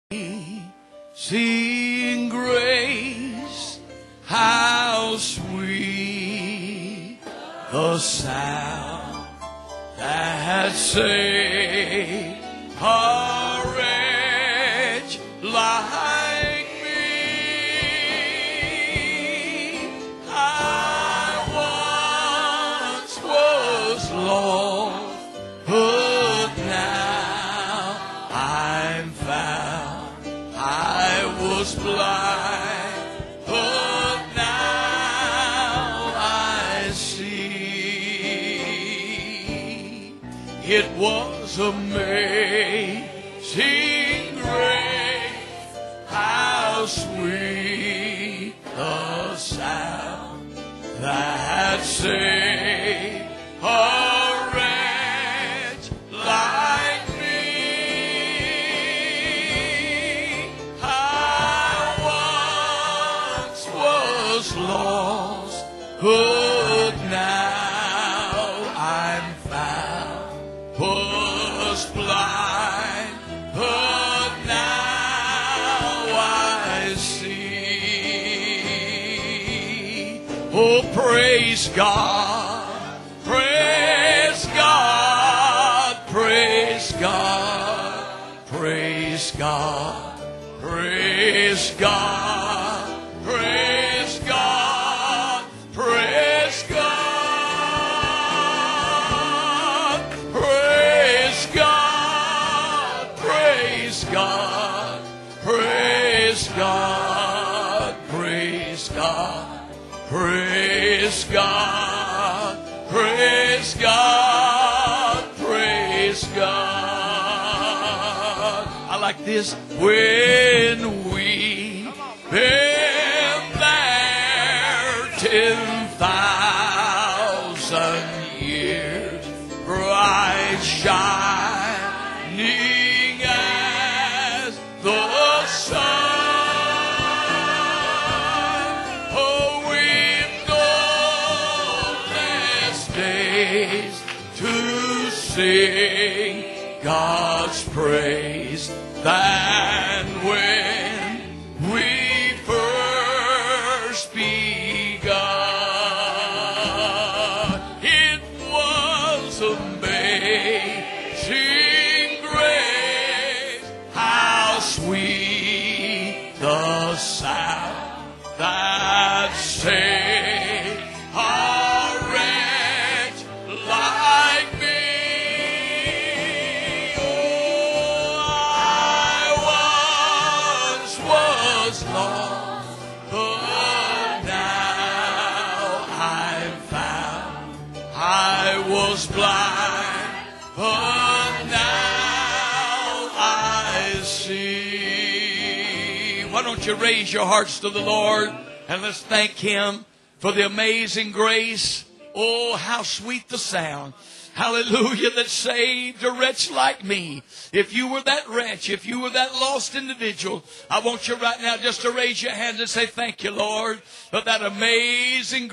Sing grace, how sweet the sound that saved a wretch like me. I once was lost, but now I'm found. I was blind, but now I see. It was amazing grace, how sweet the sound that saved a wretch like me. Lost, but now I'm found. Was blind, but now I see. Oh, praise God, praise God, praise God, praise God, praise God. Praise God, praise God, praise God, praise God, praise God, praise God, praise God, praise God, praise God. I like this. When we been there 10,000 years, bright shining as the sun. Oh, we've no less days to sing God's praise than when we first begun. It was amazing grace, how sweet the sound that saved a wretch like me. Oh, I once was lost, but now I'm found. I was blind, but now I see. Why don't you raise your hearts to the Lord and let's thank Him for the amazing grace. Oh, how sweet the sound. Hallelujah, that saved a wretch like me. If you were that wretch, if you were that lost individual, I want you right now just to raise your hands and say, thank you, Lord, for that amazing grace.